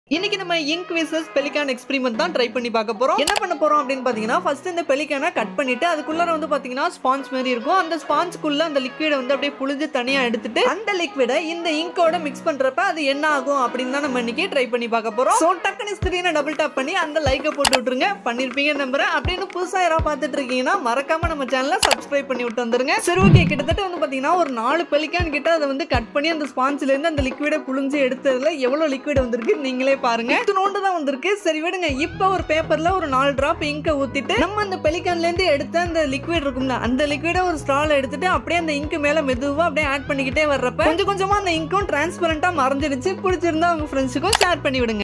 இன்னைக்கு நம்ம ink versus pelican experiment தான் ட்ரை பண்ணி பார்க்க போறோம். என்ன பண்ண போறோம் அப்படின்னு பாத்தீங்கன்னா, ஃபர்ஸ்ட் இந்த பெலிகானை கட் பண்ணிட்டு அதுக்குள்ள வந்து பாத்தீங்கன்னா ஸ்பாஞ்ச் மாதிரி இருக்கும். அந்த ஸ்பாஞ்சுக்குள்ள அந்த லிக்விடை வந்து அப்படியே புழிஞ்சு தனியா எடுத்துட்டு அந்த லிக்விடை இந்த இங்கோட மிக்ஸ் பண்றப்ப அது என்ன ஆகும் அப்படின்னு தான் நம்ம இன்னைக்கு ட்ரை பண்ணி பார்க்க போறோம். சோ டக்குனு ஸ்கிரீனை டபுள் டாப் பண்ணி அந்த லைக்கை போட்டு விட்டுருங்க. பண்ணிருப்பீங்க நம்புறேன். அப்படின்னு புதுசா யாராவது பார்த்துட்டு இருக்கீங்கன்னா மறக்காம நம்ம சேனலை சப்ஸ்கிரைப் பண்ணி விட்டு வந்துருங்க. சரி ஓகே, கிட்டத்தட்ட வந்து பாத்தீங்கன்னா ஒரு 4 பெலிகான் கிட்ட அதை வந்து கட் பண்ணி அந்த ஸ்பாஞ்சில இருந்து அந்த லிக்விடை புழிஞ்சு எடுத்ததுல எவ்வளவு லிக்விட் வந்திருக்கு நீங்களே பாருங்க. தான் வந்திருக்கு. சரி விடுங்க. இப்போ ஒரு பேப்பர்ல ஒரு 4 டிராப் இங்க ஊத்திட்டு நம்ம அந்த பெலிகான்ல இருந்து எடுத்த அந்த லிக்விட் இருக்கும்ல, அந்த லிக்விட ஒரு ஸ்ட்ரால எடுத்துட்டு அப்படியே அந்த இங்க் மேல மெதுவா அப்படியே ஆட் பண்ணிக்கிட்டே வர்றப்ப கொஞ்சம் கொஞ்சமா அந்த இங்கும் டிரான்ஸ்பரண்டா மறைஞ்சிடுச்சு. பிடிச்சிருந்தா உங்க ஃப்ரெண்ட்ஸுக்கும் ஷேர் பண்ணி விடுங்க.